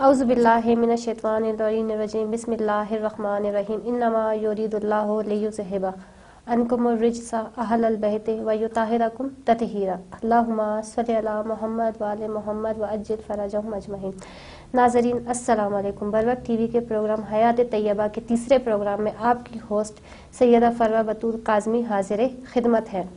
اعوذ باللہ من الشیطان الرجیم بسم اللہ الرحمن الرحیم انما یرید اللہ لیذھب عنکم الرجس اہل البیت ویطہرکم تطہیرا اللہم صلی علی محمد وآل محمد وعجل فرجہم اجمعین۔ ناظرین السلام علیکم۔ بروقت ٹی وی کے پروگرام حیات طیبہ کے تیسرے پروگرام میں آپ کی ہوسٹ سیدہ فروہ بطول کاظمی حاضر خدمت ہے۔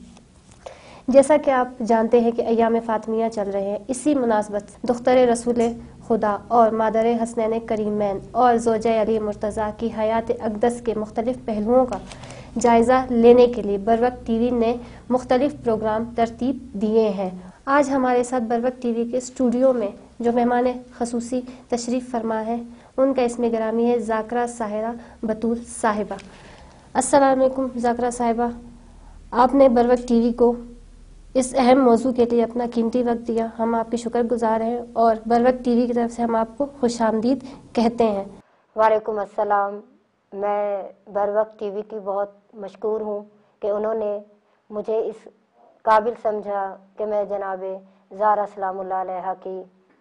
جیسا کہ آپ جانتے ہیں کہ ایام فاطمیہ چل رہے ہیں، اسی مناسبت دختر رسول خدا اور مادر حسنین کریمین اور زوجہ علی مرتضیٰ کی حیات اقدس کے مختلف پہلوؤں کا جائزہ لینے کے لیے بروقت ٹی وی نے مختلف پروگرام ترتیب دیے ہیں۔ آج ہمارے ساتھ بروقت ٹی وی کے اسٹوڈیو میں جو مہمان خصوصی تشریف فرما ہے ان کا اسم گرامی ہے ذاکرہ ساحرہ بطول صاحبہ۔ السلام علیکم ذاکرہ صاحبہ، آپ نے بروقت ٹی وی کو اس اہم موضوع کے لیے اپنا قیمتی وقت دیا، ہم آپ کے شکر گزار ہیں اور بروقت ٹی وی کی طرف سے ہم آپ کو خوش آمدید کہتے ہیں۔ وعلیکم السلام۔ میں بروقت ٹی وی کی بہت مشکور ہوں کہ انہوں نے مجھے اس قابل سمجھا کہ میں جناب زہرا سلام اللہ علیہا کی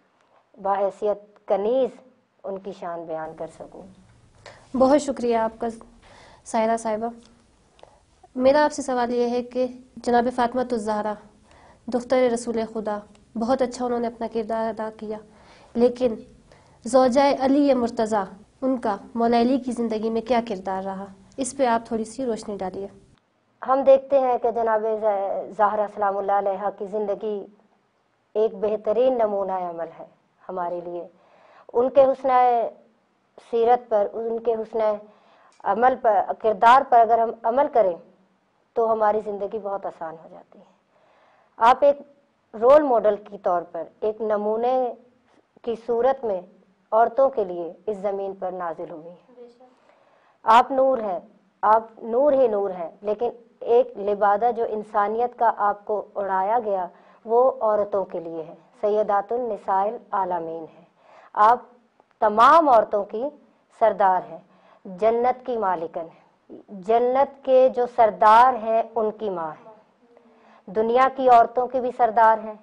بحیثیت کنیز ان کی شان بیان کر سکوں۔ بہت شکریہ آپ کا ساحرہ صاحبہ۔ میرا آپ سے سوال یہ ہے کہ جناب فاطمۃ الزہرا دختر رسول خدا، بہت اچھا انہوں نے اپنا کردار ادا کیا، لیکن زوجہ علی مرتضیٰ ان کا مولا علی کی زندگی میں کیا کردار رہا، اس پہ آپ تھوڑی سی روشنی ڈالیے۔ ہم دیکھتے ہیں کہ جناب زہرا سلام اللہ علیہا کی زندگی ایک بہترین نمونہ عمل ہے ہمارے لیے۔ ان کے حسن سیرت پر، ان کے حسن عمل پر، کردار پر اگر ہم عمل کریں تو ہماری زندگی بہت آسان ہو جاتی ہے۔ آپ ایک رول ماڈل کی طور پر، ایک نمونے کی صورت میں عورتوں کے لیے اس زمین پر نازل ہوئی ہیں۔ آپ نور ہیں، آپ نور ہی نور ہیں، لیکن ایک لبادہ جو انسانیت کا آپ کو اڑایا گیا وہ عورتوں کے لیے ہے، سیدات النساء العالمین ہے۔ آپ تمام عورتوں کی سردار ہیں، جنت کی مالکن ہیں، جنت کے جو سردار ہیں ان کی ماں ہے۔ دنیا کی عورتوں کی بھی سردار ہیں،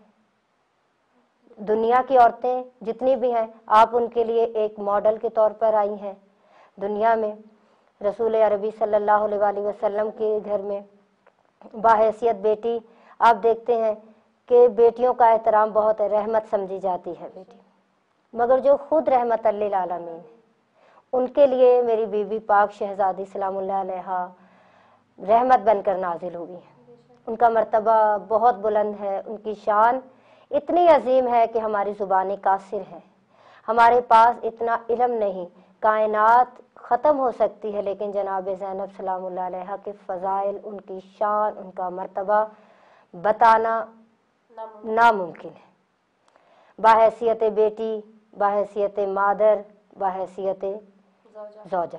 دنیا کی عورتیں جتنی بھی ہیں آپ ان کے لیے ایک ماڈل کے طور پر آئی ہیں۔ دنیا میں رسول عربی صلی اللہ علیہ وآلہ وسلم کے گھر میں باحیثیت بیٹی آپ دیکھتے ہیں کہ بیٹیوں کا احترام بہت رحمت سمجھی جاتی ہے بیٹی، مگر جو خود رحمت للعالمین ہے ان کے لیے میری بیوی پاک شہزادی سلام اللہ علیہا رحمت بن کر نازل ہوئی ہیں۔ ان کا مرتبہ بہت بلند ہے، ان کی شان اتنی عظیم ہے کہ ہماری زبانیں قاصر ہیں، ہمارے پاس اتنا علم نہیں، کائنات ختم ہو سکتی ہے لیکن جناب زینب سلام اللہ علیہا کے فضائل، ان کی شان، ان کا مرتبہ بتانا ناممکن ہے۔ باحیثیت بیٹی، باحیثیت مادر، باحیثیت زوجہ،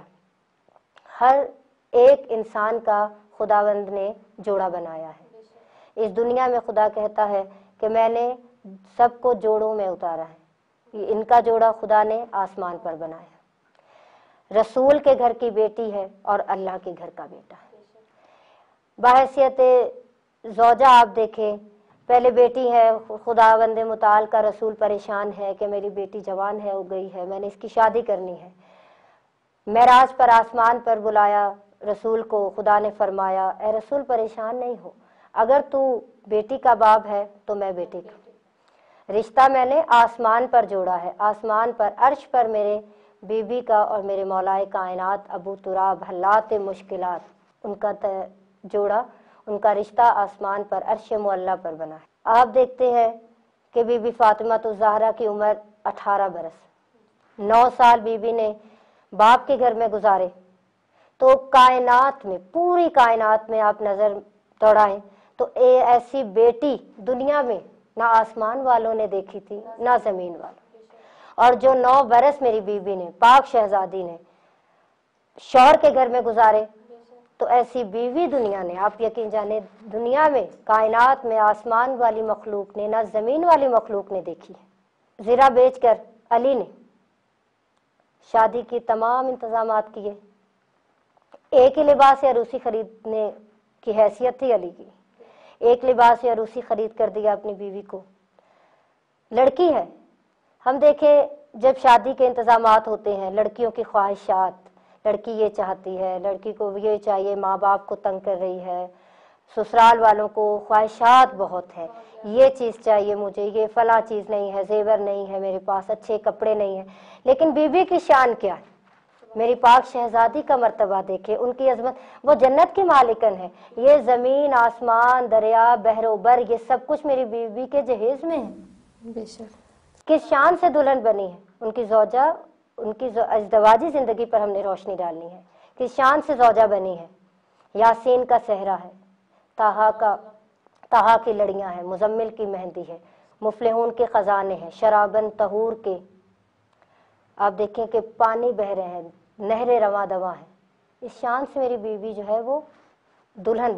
ہر ایک انسان کا خداوند نے جوڑا بنایا ہے۔ اس دنیا میں خدا کہتا ہے کہ میں نے سب کو جوڑوں میں اتارا ہے، ان کا جوڑا خدا نے آسمان پر بنایا۔ رسول کے گھر کی بیٹی ہے اور اللہ کے گھر کا بیٹا ہے۔ باحیثیت زوجہ آپ دیکھیں، پہلے بیٹی ہے، خداوند متعال کا رسول پریشان ہے کہ میری بیٹی جوان ہے، ہو گئی ہے، میں نے اس کی شادی کرنی ہے۔ معراج پر آسمان پر بلایا رسول کو، خدا نے فرمایا اے رسول پریشان نہیں ہو، اگر تو بیٹی کا باپ ہے تو میں بیٹی کا رشتہ میں نے آسمان پر جوڑا ہے، آسمان پر عرش پر میرے بی بی کا اور میرے مولائے کائنات ابو تراب حلات مشکلات، ان کا جوڑا، ان کا رشتہ آسمان پر عرش معلیٰ پر بنا ہے۔ آپ دیکھتے ہیں کہ بی بی فاطمہ الزہرا کی عمر 18 برس، 9 سال بی بی نے باپ کے گھر میں گزارے، تو کائنات میں، پوری کائنات میں آپ نظر دوڑائیں تو ایسی بیٹی دنیا میں نہ آسمان والوں نے دیکھی تھی نہ زمین والوں، اور جو 9 برس میری بیوی نے، پاک شہزادی نے شوہر کے گھر میں گزارے، تو ایسی بیوی دنیا نے، آپ یقین جانے دنیا میں، کائنات میں آسمان والی مخلوق نے نہ زمین والی مخلوق نے دیکھی ہے۔ زرہ بیچ کر علی نے شادی کی تمام انتظامات کیے، ایک ہی لباس عروسی خریدنے کی حیثیت تھی علی کی، ایک لباس عروسی خرید کر دیا اپنی بیوی کو، لڑکی ہے۔ ہم دیکھیں जब शादी के इंतजामात होते हैं, लड़कियों की ख्वाहिशात, लड़की ये चाहती है, लड़की को ये चाहिए, माँ बाप को तंग कर रही है, ससुराल वालों को ख्वाहिशात बहुत है, ये चीज़ चाहिए मुझे, ये फला चीज़ नहीं है, जेवर नहीं है मेरे पास, अच्छे कपड़े नहीं है। लेकिन बीवी की शान क्या है? मेरी पाक शहजादी का मर्तबा देखे, उनकी अजमत, वो जन्नत की मालिकन है। ये ज़मीन, आसमान, दरिया, बहरोबर, ये सब कुछ मेरी बीवी के जहेज में है। बेशक। किस शान से दुल्हन बनी है, उनकी ज़ौजा, उनकी अज़दवाजी ज़िंदगी पर हमने रोशनी डालनी है। किस शान से ज़ौजा बनी है? यासीन का सहरा है, ताहा की लड़ियाँ हैं, मुजम्मिल की मेहंदी है, मुफलिहून के ख़जाने हैं, शराबन तहूर के, आप देखें कि पानी बह रहे हैं, नहरें रवा दवा हैं। इस शान से मेरी बीवी जो है वो दुल्हन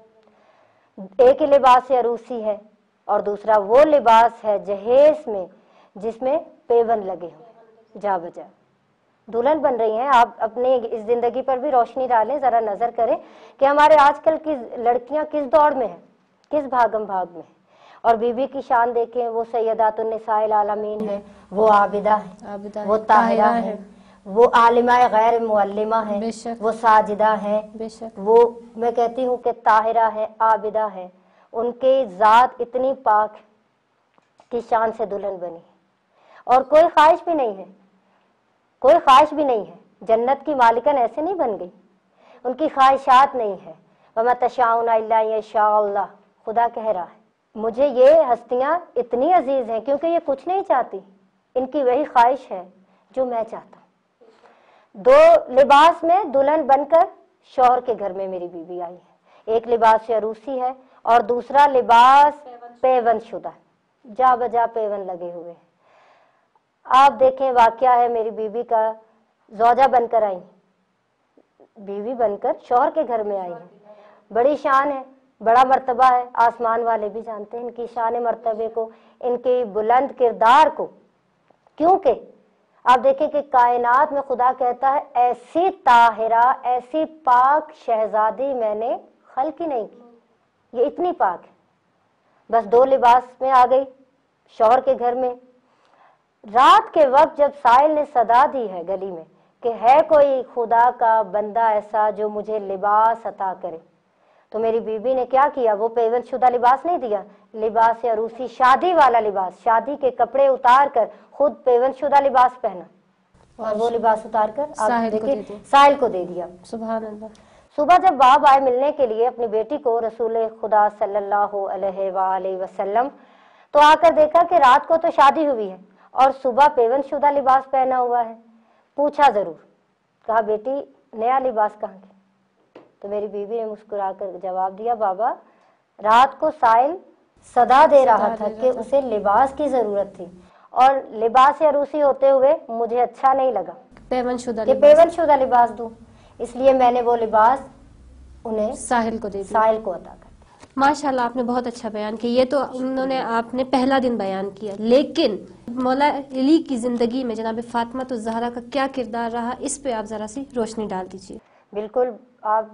बनी। एक ही लिबास अरूसी है और दूसरा वो लिबास है जहेज में जिसमें पेवन लगे हों, जा बजा दुल्हन बन रही हैं। आप अपने इस ज़िंदगी पर भी रोशनी डालें, ज़रा नज़र करें कि हमारे आजकल की लड़कियां किस दौड़ में हैं, किस भागम भाग में हैं। और बीबी की शान देखें, वो सैयदातुन्निसाइल आलमीन है, वो आबिदा है, वो ताहिरा है, वो आलिमा गैर मुअल्लिमा है, वो साजिदा है, वो मैं कहती हूँ कि ताहिरा है, आबिदा है। उनके ज़ात इतनी पाक की शान से दुल्हन बनी और कोई ख्वाहिश भी नहीं है, कोई ख्वाहिश भी नहीं है। जन्नत की मालिकन ऐसे नहीं बन गई, उनकी ख्वाहिशात नहीं है। वमा तशाउना इल्ला यशाअल्लाह, खुदा कह रहा है मुझे ये हस्तियाँ इतनी अजीज हैं क्योंकि ये कुछ नहीं चाहती, इनकी वही ख्वाहिश है जो मैं चाहता हूँ। दो लिबास में दुल्हन बनकर शौहर के घर में मेरी बीवी आई है। एक लिबास अरूसी है और दूसरा लिबास पेवन शुदा, जा बजा पेवन लगे हुए। आप देखें, वाकया है, मेरी बीवी का ज़ौजा बनकर आई, बीवी बनकर शौहर के घर में आई है। बड़ी शान है, बड़ा मर्तबा है, आसमान वाले भी जानते हैं इनकी शान मर्तबे को, इनके बुलंद किरदार को। क्योंकि आप देखें कि कायनात में खुदा कहता है ऐसी ताहिरा, ऐसी पाक शहजादी मैंने खल्क ही नहीं की, ये इतनी पाक है। बस दो लिबास में आ गई शौहर के घर में। रात के वक्त जब साहिल ने सदा दी है गली में कि है कोई खुदा का बंदा ऐसा जो मुझे लिबास अता करे, तो मेरी बीबी ने क्या किया, वो पेवन शुदा लिबास नहीं दिया, लिबास अरूसी, शादी वाला लिबास, शादी के कपड़े उतार कर खुद पेवन शुदा लिबास पहना और वो लिबास उतार कर साहिल को दे दिया। सुभान अल्लाह। सुबह जब बाप आए मिलने के लिए अपनी बेटी को, रसूल खुदा सल्लल्लाहु अलैहि वसल्लम, तो आकर देखा कि रात को तो शादी हुई है और सुबह पेवन शुदा लिबास पहना हुआ है। पूछा जरूर, कहा बेटी नया लिबास कहाँ की? तो मेरी बीवी ने मुस्कुराकर जवाब दिया, बाबा रात को साहिल सदा दे रहा था कि उसे लिबास की जरूरत थी और लिबास अरूसी होते हुए मुझे अच्छा नहीं लगा पेवन शुदा लिबास दूं, इसलिए मैंने वो लिबास उन्हें साहिल को अता कर। माशाल्लाह, आपने बहुत अच्छा बयान किया। ये तो उन्होंने आपने पहला दिन बयान किया, लेकिन मौला अली की जिंदगी में जनाब फातिमा तो ज़हरा का क्या किरदार रहा, इस पे आप जरा सी रोशनी डाल दीजिए। बिल्कुल, आप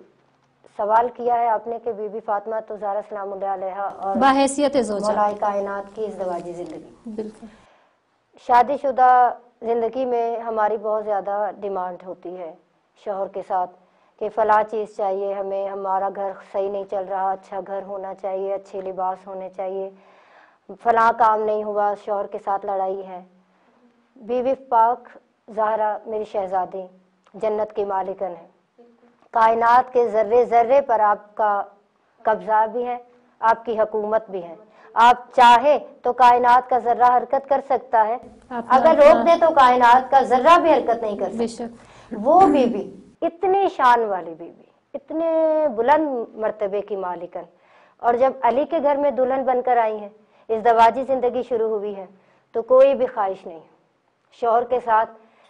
सवाल किया है आपने कि बीबी फातिमा तो ज़हरा सलामुल्लाह अलैहा और बाहैसियत ज़ौजा मौलाए कायनात की इज़्दवाजी ज़िंदगी। बिल्कुल, शादीशुदा ज़िंदगी में हमारी बहुत ज़्यादा डिमांड होती है शौहर के साथ कि फ़लाँ चीज़ चाहिए हमें, हमारा घर सही नहीं चल रहा, अच्छा घर होना चाहिए, अच्छे लिबास होने चाहिए, फ़लाँ काम नहीं हुआ, शौहर के साथ लड़ाई है। बीवी पाक ज़हरा मेरी शहजादी जन्नत की मालिकन है, कायनात के ज़र्रे ज़र्रे पर आपका कब्ज़ा भी है, आपकी हुकूमत भी है। आप चाहे तो कायनात का ज़र्रा हरकत कर सकता है, अगर रोक दे तो कायनात का ज़र्रा भी हरकत नहीं कर सकता। वो बीबी, इतनी शान वाली बीबी, इतने बुलंद मर्तबे की मालिकन, और जब अली के घर में दुल्हन बनकर आई हैं, इज़्दवाजी ज़िंदगी शुरू हुई है, तो कोई भी ख्वाहिश नहीं। शौहर के साथ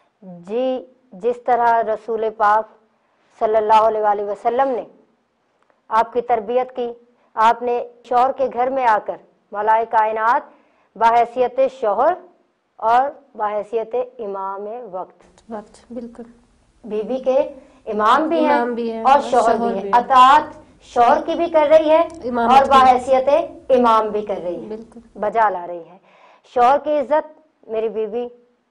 जी जिस तरह रसूल पाक सल्लल्लाहु अलैहि वसल्लम ने आपकी तरबियत की, आपने शौहर के घर में आकर मौलाए कायनात बाहैसियत शौहर और बाहैसियत इमाम वक्त, बिल्कुल बीबी के इमाम भी हैं और शौहर भी हैं। अताअत शौहर की भी कर रही है और बाहैसियत इमाम भी कर रही है, बजा ला रही है। शौहर की इज्जत मेरी बीबी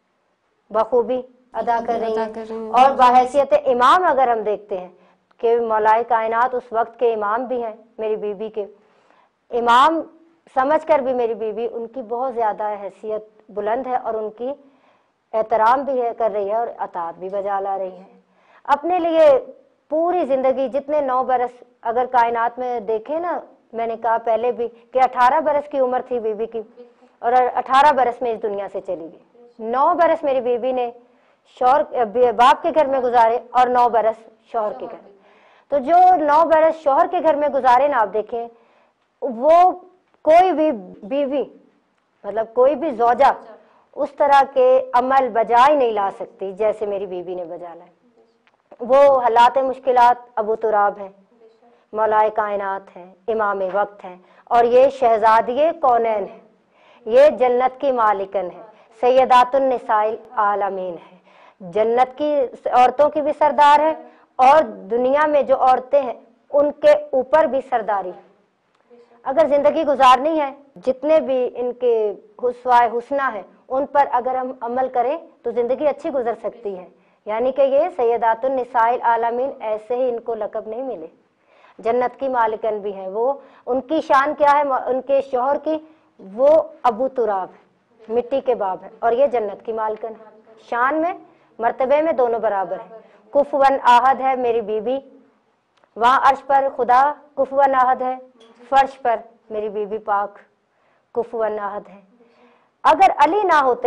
बखूबी अदा कर रही हैं। और बाहैसियत इमाम अगर हम देखते हैं कि मौलाए कायनात उस वक्त के इमाम भी हैं, मेरी बीबी के इमाम समझकर भी मेरी बीबी उनकी बहुत ज़्यादा हैसियत बुलंद है और उनकी एहतराम भी है कर रही है और अतात भी बजा ला रही है। अपने लिए पूरी ज़िंदगी जितने 9 बरस अगर कायनात में देखें ना, मैंने कहा पहले भी कि 18 बरस की उम्र थी बीबी की और 18 बरस में इस दुनिया से चली गई। 9 बरस मेरी बीबी ने शौहर बाप के घर में गुजारे और 9 बरस शौहर के घर। तो जो 9 बरस शौहर के घर में गुजारे ना, आप देखें वो कोई भी बीवी मतलब कोई भी ज़ौजा उस तरह के अमल बजा ही नहीं ला सकती जैसे मेरी बीबी ने बजा लाए। वो हालात मुश्किलात अबू तुराब हैं, मौलाए कायनात हैं, इमाम वक्त हैं और ये शहजादिये कौनैन है, ये जन्नत की मालिकन है, सैयदातुन निसाइल आलमीन है, जन्नत की औरतों की भी सरदार है और दुनिया में जो औरतें हैं उनके ऊपर भी सरदारी। अगर ज़िंदगी गुजारनी है, जितने भी इनके हुस्वाए हुस्ना है उन पर अगर हम अमल करें तो ज़िंदगी अच्छी गुजर सकती है। यानी कि ये सैयदातुन निसाइल आलमीन ऐसे ही इनको लक़ब नहीं मिले, जन्नत की मालिकन भी हैं वो। उनकी शान क्या है उनके शौहर की, वो अबू तुराब है, मिट्टी के बाप है और ये जन्नत की मालिकन है। शान में मर्तबे में दोनों बराबर है। कुफवन आहद है मेरी बीबी, वहाँ अर्श पर खुदा कुफवन आहद है, फर्श पर मेरी बीबी पाक कुफवन आहद है। अगर अली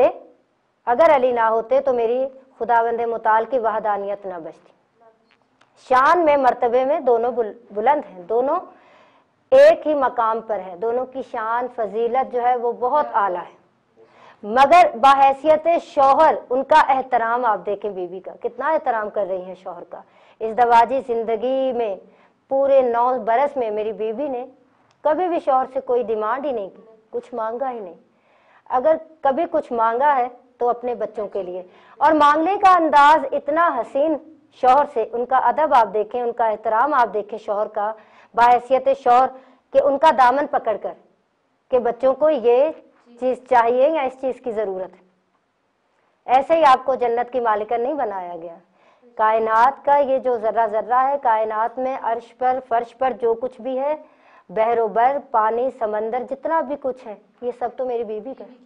ना होते तो मेरी खुदावंद मुताल की वहदानियत ना बचती। शान में मर्तबे में दोनों बुलंद हैं, दोनों एक ही मकाम पर है, दोनों की शान फजीलत जो है वो बहुत आला है। मगर बाहैसियत शौहर उनका एहतराम आप देखें, बीबी का कितना एहतराम कर रही है शौहर का। इस दवाजी जिंदगी में पूरे 9 बरस में मेरी बीबी ने कभी भी शौहर से कोई डिमांड ही नहीं की, कुछ मांगा ही नहीं। अगर कभी कुछ मांगा है तो अपने बच्चों के लिए, और मांगने का अंदाज इतना हसीन शौहर से, उनका अदब आप देखें, उनका एहतराम आप देखें शौहर का, बाहैसियत शौहर कि उनका दामन पकड़ कर कि बच्चों को ये चीज़ चाहिए या इस चीज़ की ज़रूरत है। ऐसे ही आपको जन्नत की मालिकन नहीं बनाया गया। कायनात का ये जो ज़र्रा ज़र्रा है, कायनात में अर्श पर फर्श पर जो कुछ भी है, बहरोबर पानी समंदर जितना भी कुछ है, ये सब तो मेरी बीबी का,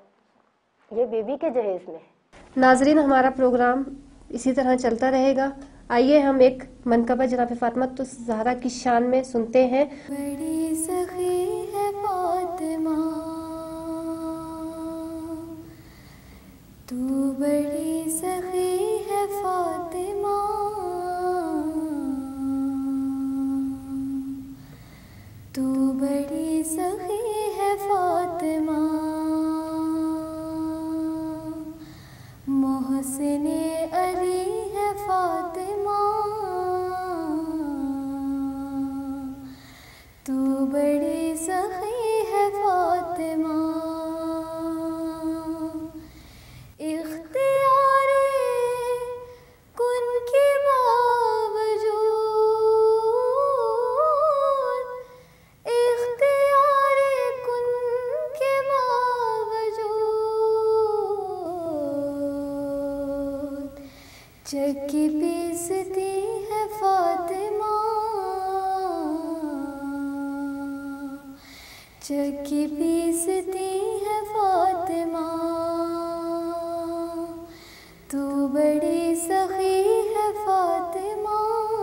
ये बीबी के जहेज में है। नाजरीन, हमारा प्रोग्राम इसी तरह चलता रहेगा। आइए हम एक मनकबा जनाब फातिमा ज़हरा की शान में सुनते हैं। बड़ी सखी है फातिमा, तू बड़ी सखी है फातिमा, तू बड़ी सखी है फातिमा, मोहसिने अली है फातिमा, तू बड़ी सखी है फातिमा, इख्तियारे कुन के बावजूद, इख्तियारे कुन के बावजूद, चक्की पीसती है फातिमा, चक्की पीसती है फातिमा, तू बड़ी सखी है फातिमा,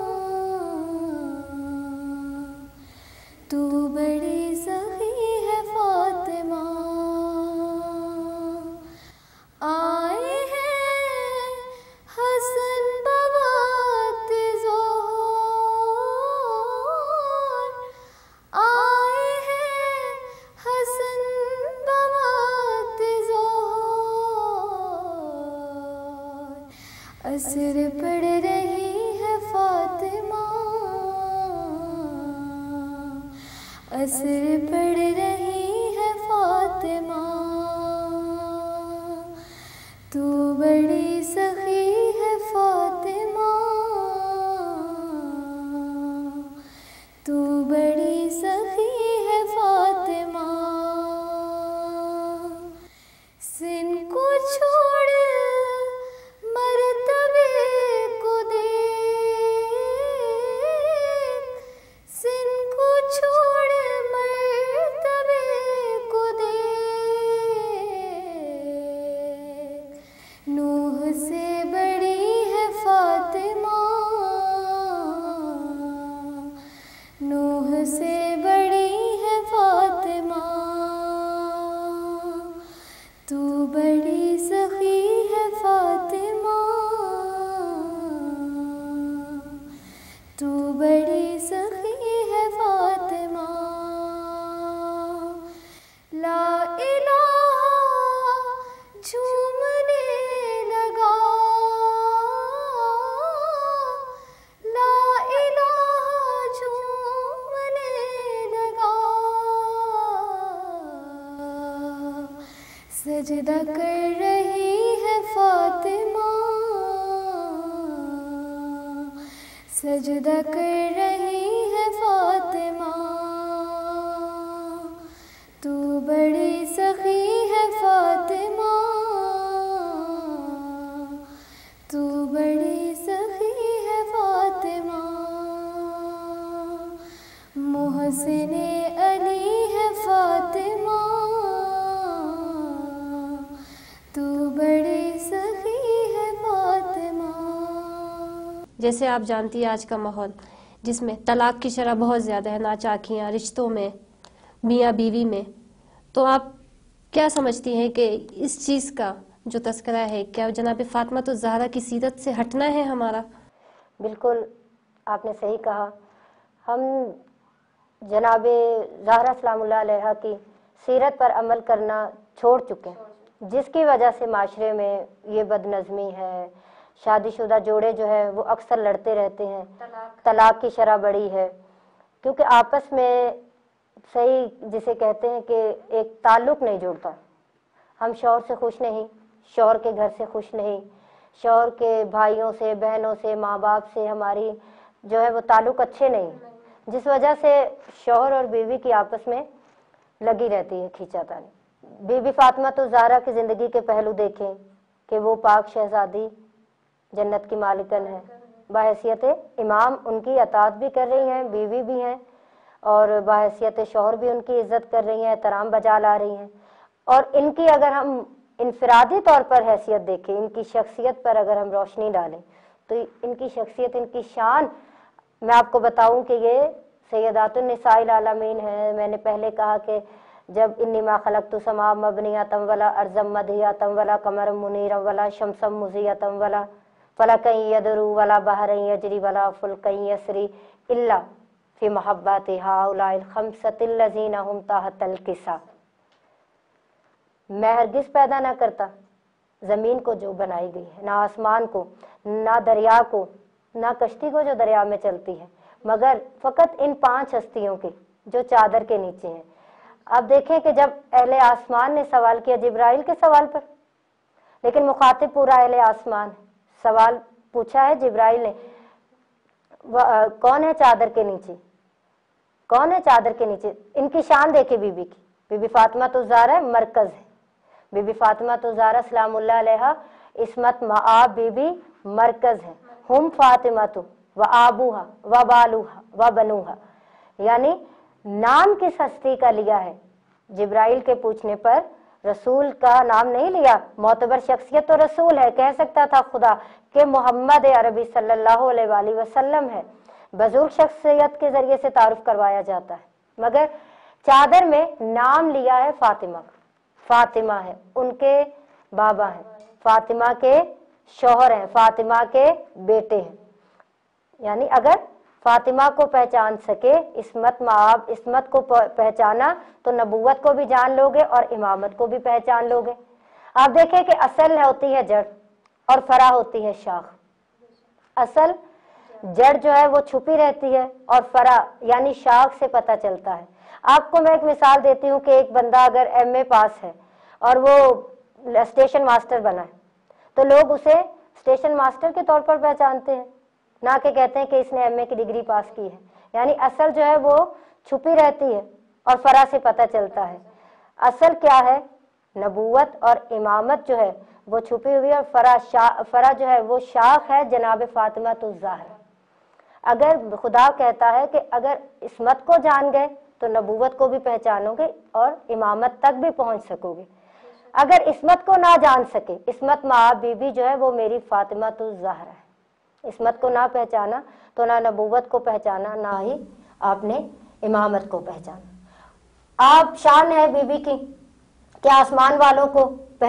तू बड़ी सखी है फातिमा, आए हैं हसन बवात ज़ोहर, आए हैं हसन बवात ज़ोहर, असर पड़ रही है फातिमा, असर पड़ रही है फातिमा, तू बड़ी सखी है फातिमा, तू बड़ी सखी है फातिमा, सिन को छोड़ सजदा कर रही है फातिमा, सजदा कर रही है फातिमा, तू बड़ी सखी है फातिमा, तू बड़ी सखी है फातिमा, मोहसिने अली है फातिमा, तू बड़ी सखी है फातिमा। जैसे आप जानती हैं आज का माहौल जिसमें तलाक की शरह बहुत ज़्यादा है, नाचाकियाँ रिश्तों में, मियाँ बीवी में, तो आप क्या समझती हैं कि इस चीज़ का जो तस्करा है, क्या जनाब फातिमा तो ज़हरा की सीरत से हटना है हमारा? बिल्कुल आपने सही कहा। हम जनाब ज़हरा सलामुल्लाह अलैहा की सीरत पर अमल करना छोड़ चुके हैं, जिसकी वजह से माशरे में ये बदनज़मी है। शादीशुदा जोड़े जो है वो अक्सर लड़ते रहते हैं, तलाक की शरह बड़ी है, क्योंकि आपस में सही जिसे कहते हैं कि एक ताल्लुक़ नहीं जुड़ता। हम शौहर से खुश नहीं, शौहर के घर से खुश नहीं, शौहर के भाइयों से, बहनों से, माँ बाप से हमारी जो है वो ताल्लुक़ अच्छे नहीं, जिस वजह से शौहर और बीवी की आपस में लगी रहती है खींचातानी। बीबी फातिमा तो ज़हरा की ज़िंदगी के पहलू देखें कि वो पाक शहज़ादी जन्नत की मालिकन है, बाहैसियत इमाम उनकी अताअत भी कर रही हैं, बीवी भी हैं, और बाहैसियत शौहर भी उनकी इज़्ज़त कर रही हैं, एहतराम बजा ला रही हैं। और इनकी अगर हम इनफरादी तौर पर हैसियत देखें, इनकी शख्सियत पर अगर हम रोशनी डालें, तो इनकी शख्सियत, इनकी शान, मैं आपको बताऊं कि ये सैयदातुन निसाइल आलमीन है। मैंने पहले कहा कि जब इन्निमा खलक़तु समा मबनियतम वला अर्ज़म मदियतम वला कमरम मुनीरम वला शमसम मुज़ियतम वला फलकन यदरू वला बहरन यजरी वला फुलकन यसरी इल्ला फी महब्बति हाउलाइल खमसतिल लज़ीना हुम तहतल किसा। मैं हरगिज़ पैदा ना करता ज़मीन को जो बनाई गई है, ना आसमान को, ना दरिया को, ना कश्ती को जो दरिया में चलती है, मगर फ़कत इन 5 हस्तियों के जो चादर के नीचे हैं। अब देखें कि जब अहले आसमान ने सवाल किया जिब्राइल के सवाल पर, लेकिन मुखातिब पूरा अहले आसमान है, सवाल पूछा है जिब्राइल ने, कौन है चादर के नीचे, कौन है चादर के नीचे। इनकी शान देखे बीबी की, बीबी फातिमा तो ज़हरा मरकज़ है, बीबी फातिमा तो ज़हरा सलामुल्लाह अलैहा इस्मत मआब बीबी मरकज़ है। हुम फातिमा तो व आबूहा व बालूहा व बनूहा, यानी नाम किस हस्ती का लिया है। जिब्राइल के पूछने पर रसूल का नाम नहीं लिया, मोतबर शख्सियत तो रसूल है, कह सकता था खुदा कि मोहम्मद अरबी सल्लल्लाहु अलैहि वसल्लम है, बुजुर्ग शख्सियत के जरिए से तारुफ करवाया जाता है, मगर चादर में नाम लिया है फातिमा का। फातिमा है, उनके बाबा हैं, फातिमा के शौहर हैं, फातिमा के बेटे हैं। यानी अगर फातिमा को पहचान सके, इस्मत माब इस्मत को पहचाना, तो नबूवत को भी जान लोगे और इमामत को भी पहचान लोगे। आप देखें कि असल होती है जड़ और फरा होती है शाख। असल जड़ जो है वो छुपी रहती है और फरा यानी शाख से पता चलता है। आपको मैं एक मिसाल देती हूँ कि एक बंदा अगर एमए पास है और वो स्टेशन मास्टर बना है, तो लोग उसे स्टेशन मास्टर के तौर पर पहचानते हैं, ना कि कहते हैं कि इसने एमए की डिग्री पास की है। यानी असल जो है वो छुपी रहती है और फरा से पता चलता है। असल क्या है, नबूवत और इमामत जो है वो छुपी हुई है, और फरा जो है वो शाख है जनाब फातिमा तो ज़हरा। अगर खुदा कहता है कि अगर इस्मत को जान गए तो नबूवत को भी पहचानोगे और इमामत तक भी पहुंच सकोगे। अगर इस्मत को ना जान सके, इस्मत माँ बीबी जो है वो मेरी फातिमा तो ज़हरा है, इस्मत को ना पहचाना तो ना नबूवत को पहचाना, ना ही आपने इमामत को पहचाना। आप शान है बीबी की कि आसमान वालों को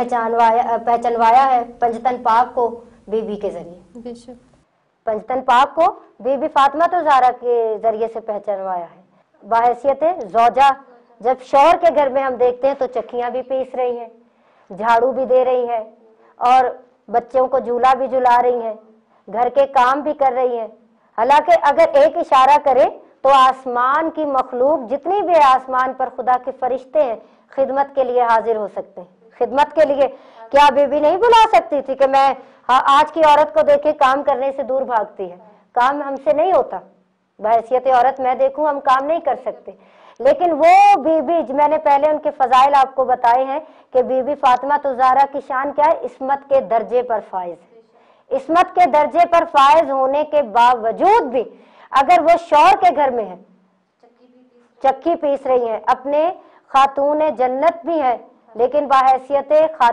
पहचानवाया है पंजतन पाक को बीबी के जरिए। बेशक पंजतन पाक को बीबी फातिमा तो ज़हरा के जरिए से पहचानवाया है। बाहैसियत ज़ौजा जब शौहर के घर में हम देखते हैं तो चक्कियाँ भी पीस रही हैं, झाड़ू भी दे रही हैं और बच्चों को झूला भी झुला रही हैं, घर के काम भी कर रही हैं। हालांकि अगर एक इशारा करे तो आसमान की मखलूक जितनी भी आसमान पर खुदा के फरिश्ते हैं खिदमत के लिए हाजिर हो सकते हैं। خدمت کے لیے کیا بیوی نہیں بلا سکتی تھی کہ میں آج کی عورت کو دیکھے کام کرنے سے دور بھاگتی ہے، کام ہم سے نہیں ہوتا، بحیثیت عورت میں دیکھوں ہم کام نہیں کر سکتے، لیکن وہ بی بی میں نے پہلے ان کے فضائل آپ کو بتائے ہیں کہ بی بی فاطمہ الزہرا کی شان کیا ہے، عصمت کے درجے پر فائز ہے۔ عصمت کے درجے پر فائز ہونے کے باوجود بھی اگر وہ شوہر کے گھر میں ہے، چکی پیس رہی ہیں، اپنے خاتون جنت بھی ہیں، لیکن باحیثیت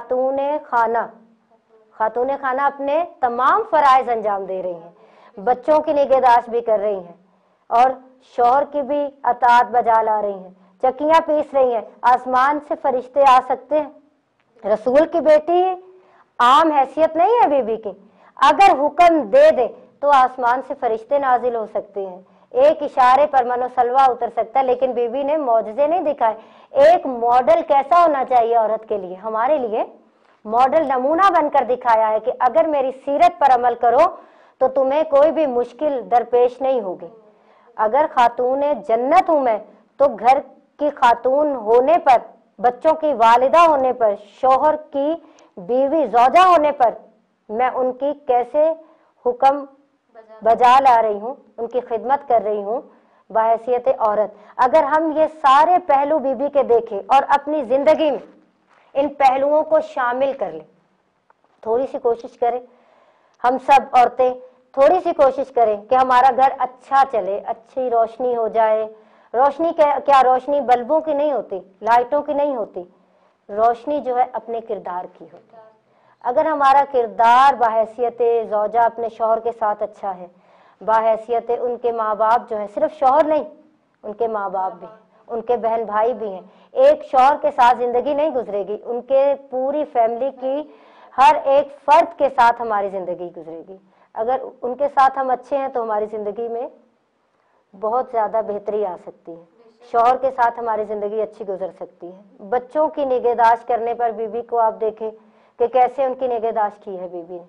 خاتون خانہ اپنے تمام فرائض انجام دے رہی ہیں، بچوں کی نگہداشت بھی کر رہی ہیں اور شوہر کی بھی اطاعت بجا لا رہی ہیں، چکیاں پیس رہی ہیں۔ آسمان سے فرشتے آ سکتے ہیں، رسول کی بیٹی عام حیثیت نہیں ہے بی بی کی، اگر حکم دے دے تو آسمان سے فرشتے نازل ہو سکتے ہیں، ایک اشارے پر من و سلوہ اتر سکتا ہے، لیکن بی بی نے معجزے نہیں دکھائے۔ ایک ماڈل کیسا ہونا چاہیے عورت کے لیے، ہمارے لیے ماڈل نمونہ بن کر دکھایا ہے کہ اگر میری سیرت پر عمل کرو تو تمہیں کوئی بھی مشکل درپیش نہیں ہوگی۔ اگر خاتون جنت ہوں میں تو گھر کی خاتون ہونے پر، بچوں کی والدہ ہونے پر، شوہر کی بیوی زوجہ ہونے پر میں ان کی کیسے حکم بجا لا رہی ہوں، ان کی خدمت کر رہی ہوں بحیثیت عورت۔ اگر ہم یہ سارے پہلو بی بی کے دیکھیں اور اپنی زندگی میں ان پہلوؤں کو شامل کر لیں، تھوڑی سی کوشش کریں، ہم سب عورتیں تھوڑی سی کوشش کریں کہ ہمارا گھر اچھا چلے، اچھی روشنی ہو جائے۔ روشنی کیا روشنی بلبوں کی نہیں ہوتی، لائٹوں کی نہیں ہوتی، روشنی جو ہے اپنے کردار کی ہوتی ہے۔ اگر ہمارا کردار بحیثیت زوجہ اپنے شوہر کے ساتھ اچھا ہے، بحیثیت ان کے ماں باپ جو ہیں، صرف شوہر نہیں، ان کے ماں باپ بھی ہیں، ان کے بہن بھائی بھی ہیں، ایک شوہر کے ساتھ زندگی نہیں گزرے گی، ان کے پوری فیملی کی ہر ایک فرد کے ساتھ ہماری زندگی گزرے گی۔ اگر ان کے ساتھ ہم اچھے ہیں تو ہماری زندگی میں بہت زیادہ بہتری آ سکتی ہے، شوہر کے ساتھ ہماری زندگی اچھی گزر سکتی ہے۔ بچوں کی نگہداشت کرنے پر بی بی کو آپ دیکھیں کہ کیسے ان کی نگہداشت کی ہے بی بی نے۔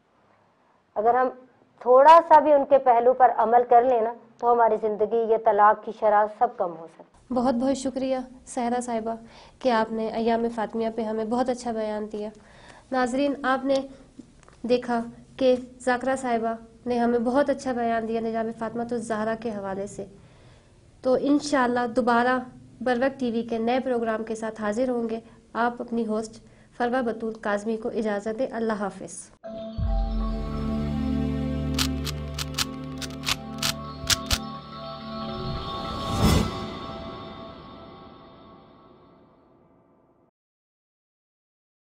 اگر ہم تھوڑا سا بھی ان کے پہلو پر عمل کر لینا تو ہماری زندگی یہ طلاق کی شرح سب کم ہو سکتی۔ بہت بہت شکریہ سحرا صاحبہ کہ آپ نے ایام فاطمیہ پہ ہمیں بہت اچھا بیان دیا۔ ناظرین، آپ نے دیکھا کہ ذاکرہ صاحبہ نے ہمیں بہت اچھا بیان دیا ایام فاطمہ الزہرا کے حوالے سے۔ تو انشاءاللہ دوبارہ بروقت ٹی وی کے نئے پروگرام کے ساتھ حاضر ہوں گے۔ آپ اپنی ہوسٹ فروہ بطول کاظمی کو اجازت دیں۔ اللہ حافظ۔